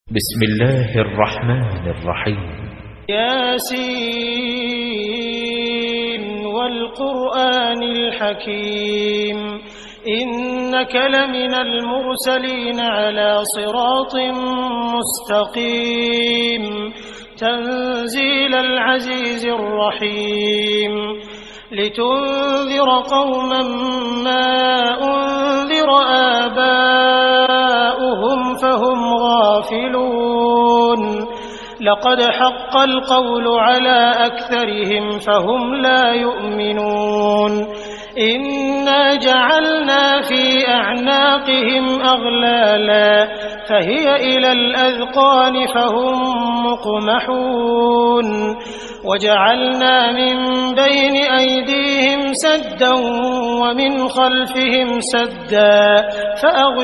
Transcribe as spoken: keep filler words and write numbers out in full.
بسم الله الرحمن الرحيم. ياسين والقرآن الحكيم إنك لمن المرسلين على صراط مستقيم تنزيل العزيز الرحيم لتنذر قوما ما أنذر آباؤهم فهم غافلون لقد حق القول على أكثرهم فهم لا يؤمنون إنا جعلنا في أعناقهم أغلالا فهي إلى الأذقان فهم مقمحون وجعلنا من بين أيديهم سدا ومن خلفهم سدا فأغشيناهم